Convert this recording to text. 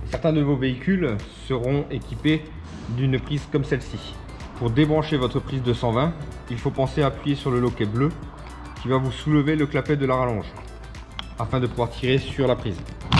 Certains de vos véhicules seront équipés d'une prise comme celle-ci. Pour débrancher votre prise de 120, il faut penser à appuyer sur le loquet bleu qui va vous soulever le clapet de la rallonge afin de pouvoir tirer sur la prise.